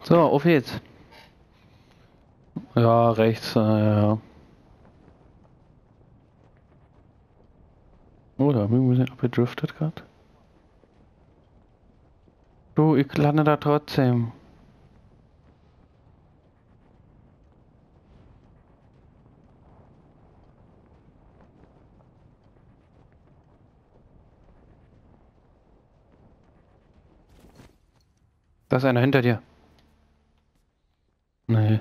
So, auf geht's. Ja, rechts, ja. Oh, da bin ich ein bisschen abgedriftet gerade. Du, ich lande da trotzdem. Da ist einer hinter dir. Nee.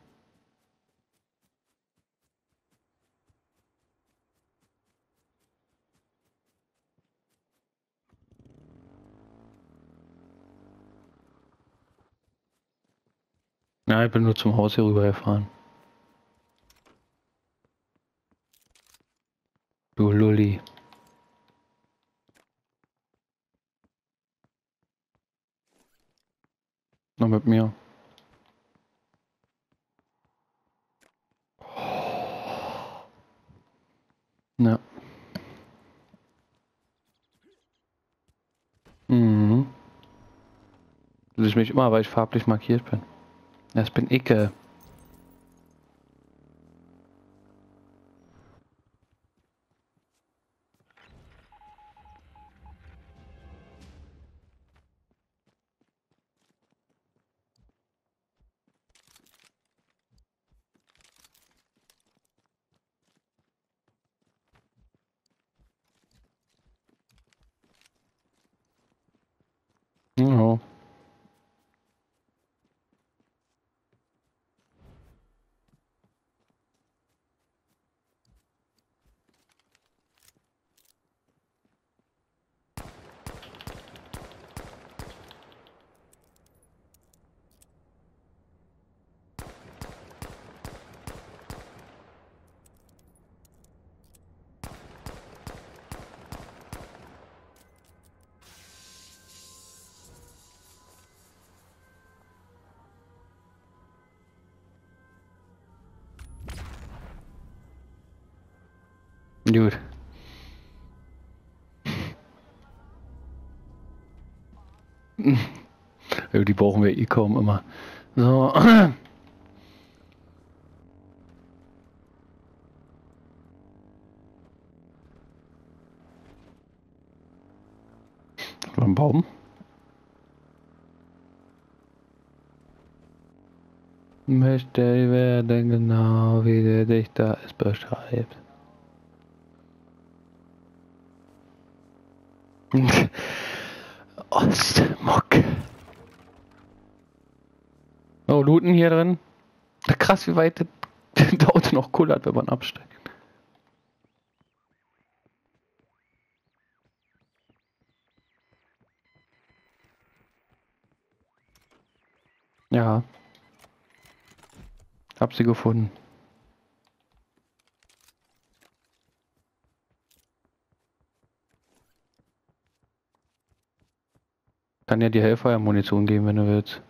Ja, ich bin nur zum Haus hier rüber gefahren. Du Lulli. Noch mit mir. Ja. Mhm. Du siehst mich immer, weil ich farblich markiert bin. Das bin ich. Ja. Gut. Ja, die brauchen wir eh kaum immer. So. Ein Baum. Möchte werden genau wie der Dichter es beschreibt. Ostmuck. Oh, looten hier drin. Krass, wie weit das Auto noch kullert, wenn man absteigt. Ja, hab sie gefunden. Kann ja die Hellfire-Munition geben, wenn du willst.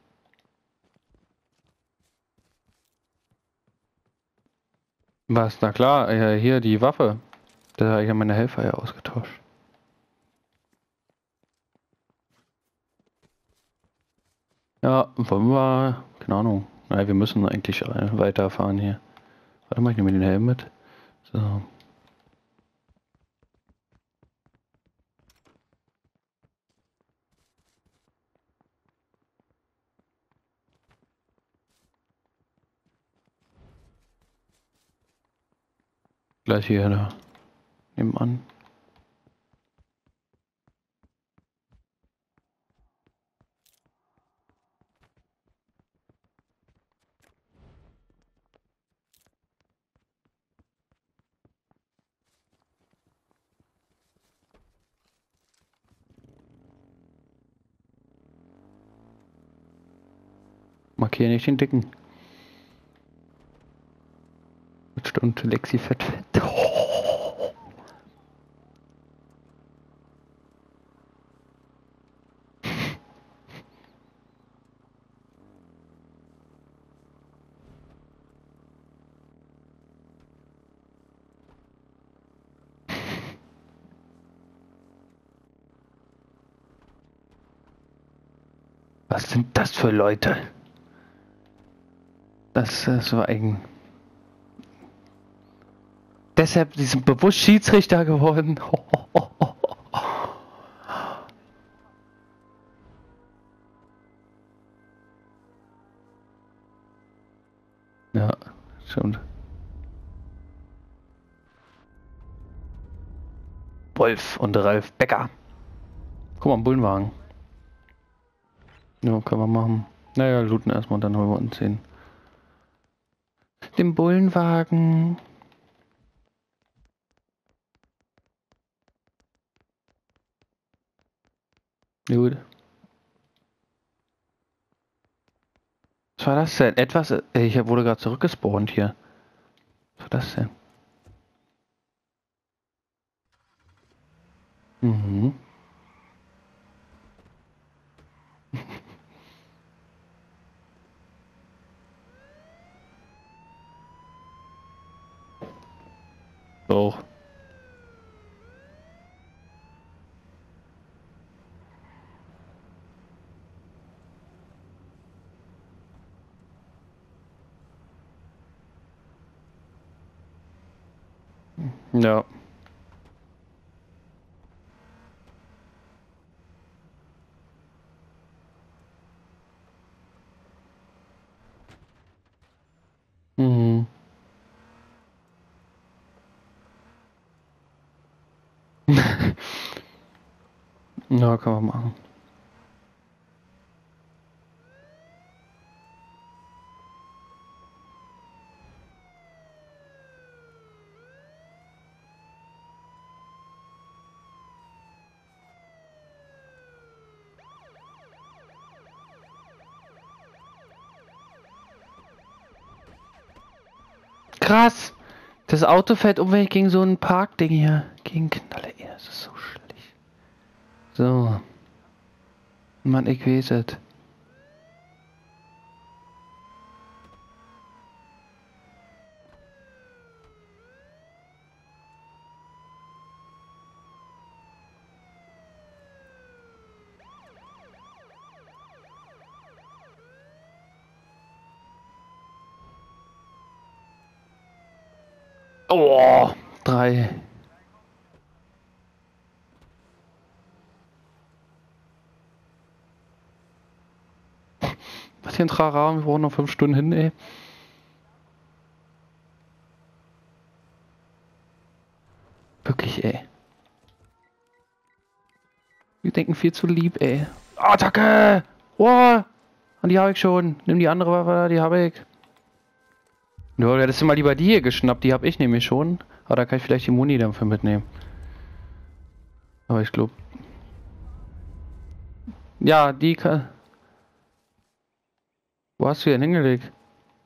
Was? Na klar, hier die Waffe. Da habe ich ja meine Hellfire ausgetauscht. Ja, wollen wir... Keine Ahnung. Nein, wir müssen eigentlich weiterfahren hier. Warte mal, ich nehme den Helm mit. So. Gleich hier, da. Nebenan. Markiere nicht den Dicken. Mit Stunde Lexi fett. Was sind das für Leute? Das war eigen. Deshalb, die sind bewusst Schiedsrichter geworden. Ja, stimmt. Wolf und Ralf Becker. Guck mal, ein Bullenwagen. Ja, können wir machen. Naja, looten erstmal und dann holen wir uns den Bullenwagen. Gut. Was war das denn? Ich wurde gerade zurückgespawnt hier. Was war das denn? Mhm. Auch. Ja. Mhm. Ja, kann man machen. Krass! Das Auto fährt umweg gegen so ein Parkding hier. Gegen Knalle. Ja, das ist so schlecht. So. Mann, ich weiß es. Oh, 3. Was hier ein Trara? Wir brauchen noch 5 Stunden hin, ey. Wirklich, ey. Wir denken viel zu lieb, ey. Attacke! Oh! Und die habe ich schon. Nimm die andere Waffe, die habe ich. Ja, hättest du mal lieber die hier geschnappt, die habe ich nämlich schon. Aber da kann ich vielleicht die Muni dafür mitnehmen. Aber ich glaube. Ja, die kann. Wo hast du die denn hingelegt?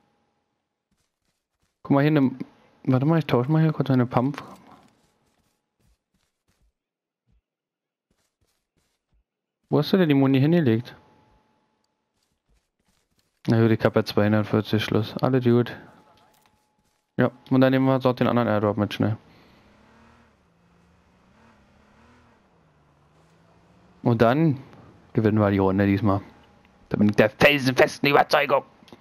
Guck mal hier eine. Warte mal, ich tausche mal hier kurz eine Pump. Wo hast du denn die Muni hingelegt? Na gut, ich habe ja 240 Schluss. Alle gut. Ja, und dann nehmen wir uns auch den anderen Airdrop mit schnell. Und dann gewinnen wir die Runde diesmal. Da bin ich der felsenfesten Überzeugung.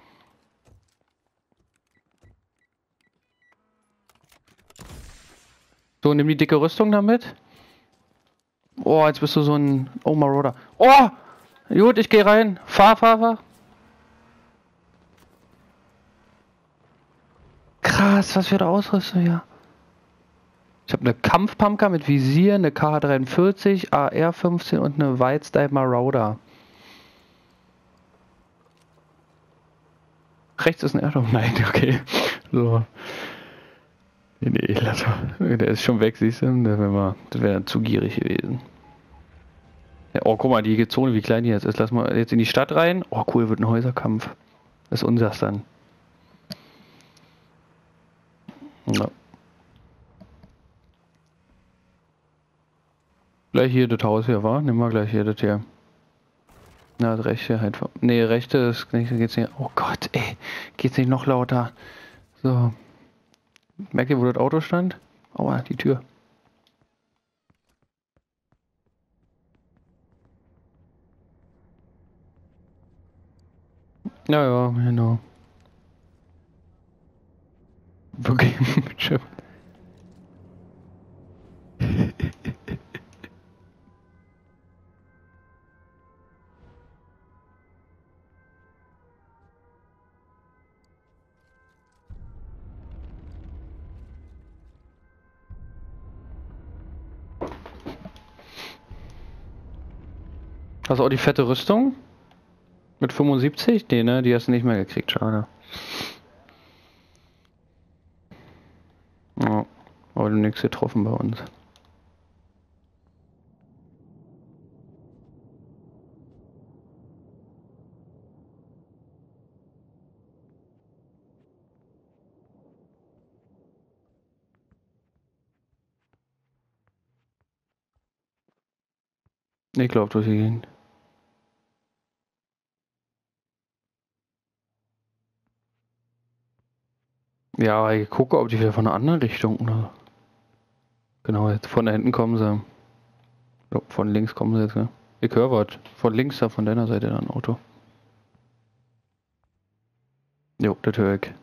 So, nimm die dicke Rüstung damit. Oh, jetzt bist du so ein... Oh, Marauder. Oh! Gut, ich gehe rein. Fahr. Krass, was für eine Ausrüstung hier. Ich habe eine Kampfpumpkin mit Visier, eine KH-43, AR-15 und eine White-Style Marauder. Rechts ist ein Airdrop. Nein, okay. So. Nee, lass mal. Der ist schon weg, siehst du? Das wäre dann zu gierig gewesen. Ja, oh, guck mal, die Zone, wie klein die jetzt ist. Lass mal jetzt in die Stadt rein. Oh, cool, wird ein Häuserkampf. Das ist unseres dann. Ja. Gleich hier das Haus hier, war? Nimm mal gleich hier das hier. Na, das rechte halt. Nee, rechte ist nicht, geht's nicht. Oh Gott, ey. Geht's nicht noch lauter? So. Merkt ihr, wo das Auto stand? Aua, die Tür. Ja, ja, genau. Wirklich. Hast du auch die fette Rüstung? Mit 75? Nee, ne? Die hast du nicht mehr gekriegt, schade. Ja, aber du nix getroffen bei uns. Ich glaub, durch die Gegend. Ja, ich gucke, ob die wieder von einer anderen Richtung, oder? Genau, jetzt von da hinten kommen sie. Ja, von links kommen sie jetzt, ne? Ich höre was. Von links da, von deiner Seite ein Auto. Jo, das höre ich.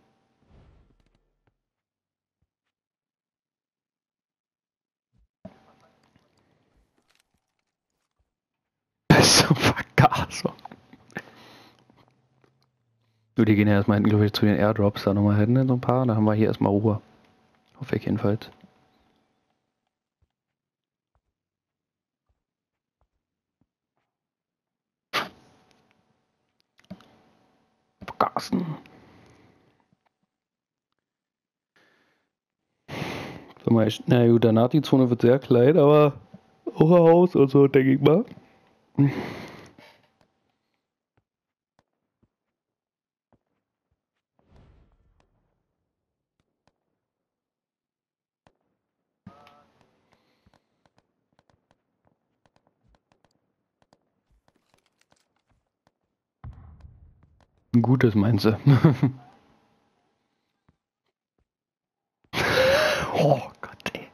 Das ist so Vergaser. Du, die gehen ja erstmal hinten, glaube ich, zu den Airdrops da nochmal hin, so ein paar. Da haben wir hier erstmal Ruhe. Hoffe ich jedenfalls. Vergasen. Sag mal, na gut, danach die Zone wird sehr klein, aber auch ein Haus und so, denke ich mal. Ein gutes meinst du? Oh Gott, ey.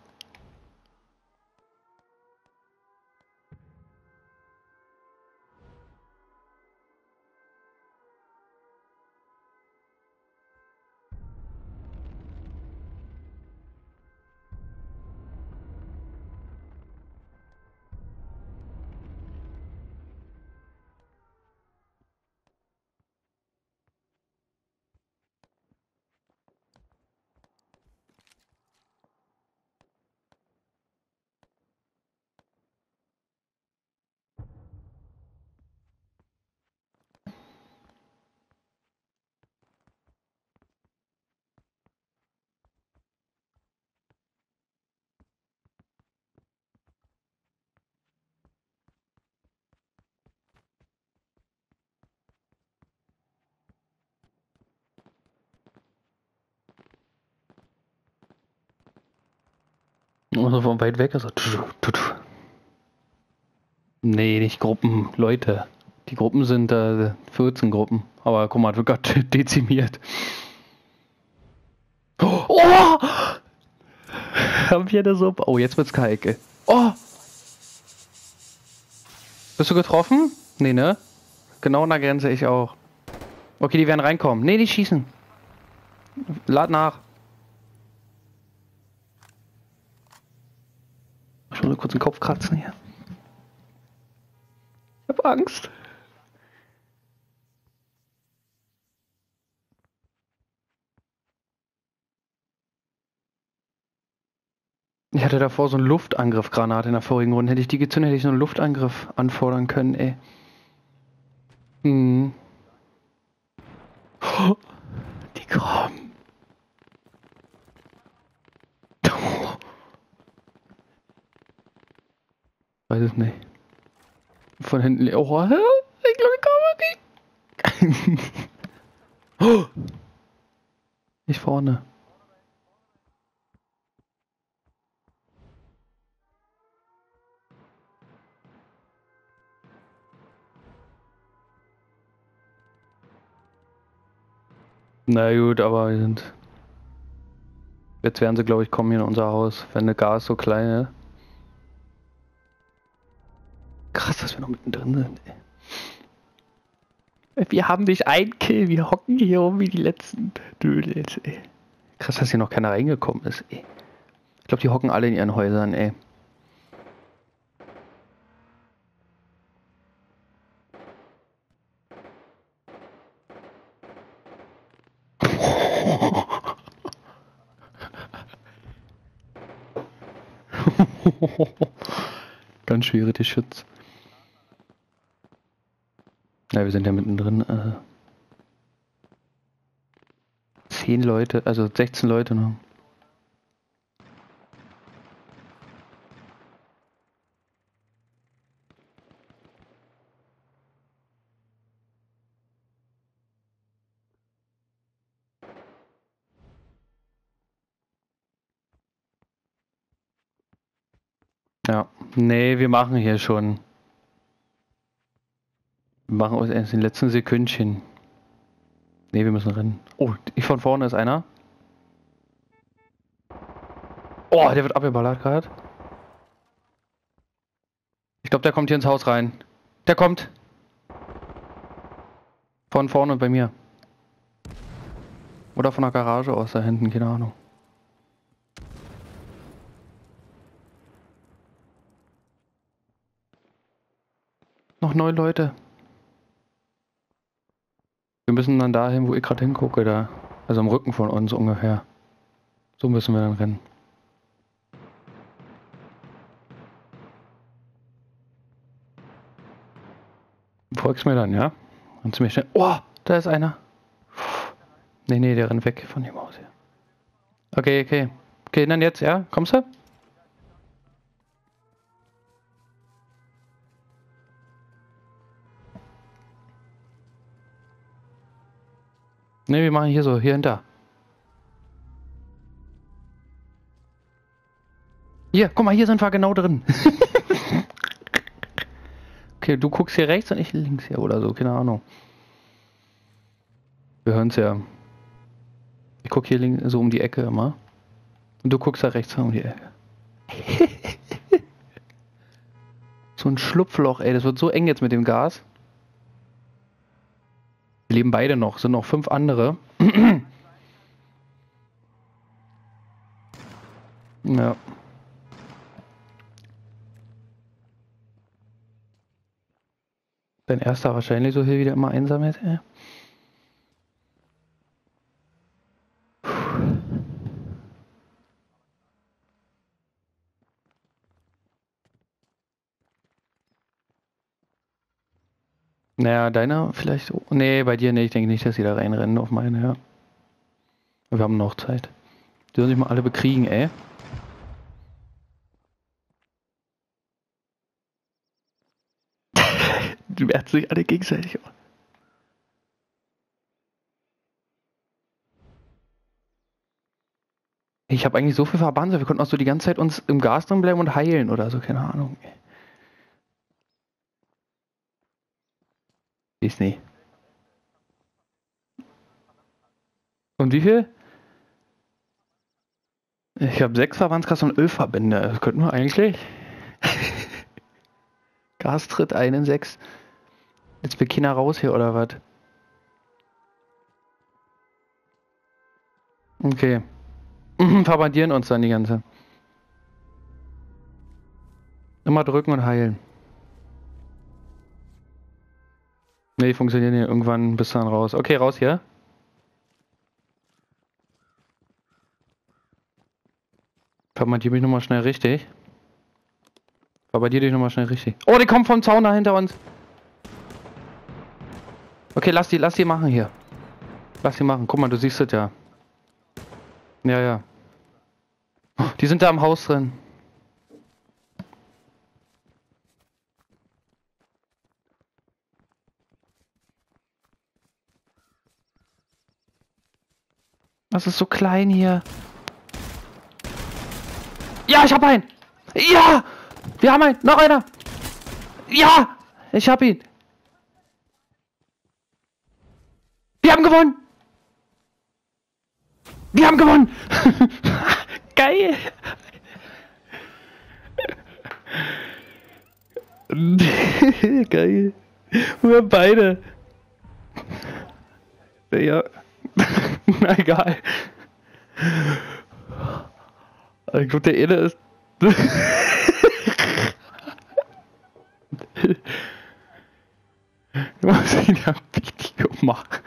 Also von weit weg, also. Nee, nicht Gruppen, Leute. Die Gruppen sind 14 Gruppen. Aber guck mal, wird gerade dezimiert. Oh! Haben wir eine Suppe? Oh, jetzt wird's kalt. Oh! Bist du getroffen? Nee, ne? Genau an der Grenze, ich auch. Okay, die werden reinkommen. Nee, die schießen. Lad nach. Schon so kurz den Kopf kratzen hier. Ich hab Angst. Ich hatte davor so einen Luftangriff-Granate in der vorigen Runde. Hätte ich die gezündet, hätte ich so einen Luftangriff anfordern können, ey. Hm. Oh, die kommen. Weiß es nicht. Von hinten. Oh, ich glaube, ich komme nicht. Oh, nicht vorne. Na gut, aber wir sind. Jetzt werden sie, glaube ich, kommen hier in unser Haus, wenn der Gas so klein ist. Krass, dass wir noch mittendrin sind, ey. Wir haben nicht ein Kill, wir hocken hier rum wie die letzten Dödels, ey. Krass, dass hier noch keiner reingekommen ist, ey. Ich glaube, die hocken alle in ihren Häusern, ey. Ganz schwere die Schütz. Ja, wir sind ja mittendrin. 10 Leute, also 16 Leute noch. Ja, nee, wir machen hier schon. Wir machen uns erst in den letzten Sekündchen. Nee, wir müssen rennen. Oh, von vorne ist einer. Oh, der wird abgeballert gerade. Ich glaube, der kommt hier ins Haus rein. Der kommt. Von vorne bei mir. Oder von der Garage aus da hinten, keine Ahnung. Noch 9 Leute. Wir müssen dann dahin, wo ich gerade hingucke, da. Also am Rücken von uns ungefähr. So müssen wir dann rennen. Folgst mir dann, ja? Und ziemlich schnell. Oh, da ist einer. Nee, der rennt weg von dem Haus hier. Okay. Okay, dann jetzt, ja? Kommst du? Ne, wir machen hier so, hier hinter. Hier, guck mal, hier sind wir genau drin. Okay, du guckst hier rechts und ich links hier oder so, keine Ahnung. Wir hören es ja. Ich guck hier links, so um die Ecke immer. Und du guckst da rechts um die Ecke. So ein Schlupfloch, ey, das wird so eng jetzt mit dem Gas. Wir leben beide noch, sind noch 5 andere. Ja. Dein erster wahrscheinlich so hier wieder immer einsam ist, ey. Naja, deiner vielleicht. Nee, bei dir nicht. Ich denke nicht, dass sie da reinrennen auf meine, ja. Wir haben noch Zeit. Die sollen sich mal alle bekriegen, ey. Die werden sich alle gegenseitig. Ich habe eigentlich so viel verbannt, wir konnten auch so die ganze Zeit uns im Gas drin bleiben und heilen oder so, keine Ahnung. Ist nicht. Und wie viel? Ich habe 6 Verbandskasten und 11 Verbände. Das könnten wir eigentlich. Gastritt 1 in 6. Jetzt will keiner raus hier oder was? Okay. Verbandieren uns dann die ganze. Immer drücken und heilen. Nee, funktioniert nicht. Irgendwann bist du dann raus. Okay, raus hier. Verbandier mich nochmal schnell richtig. Verbandier dich nochmal schnell richtig. Oh, die kommen vom Zaun da hinter uns. Okay, lass die machen hier. Lass die machen. Guck mal, du siehst es ja. Ja. Die sind da im Haus drin. Das ist so klein hier. Ja, ich hab einen. Ja, wir haben einen. Noch einer. Ja, ich hab ihn. Wir haben gewonnen. Wir haben gewonnen. Geil. Geil. Wir haben beide. Ja. Na egal. Ich glaube, der eine ist. Ich muss ihn ja ein Video machen.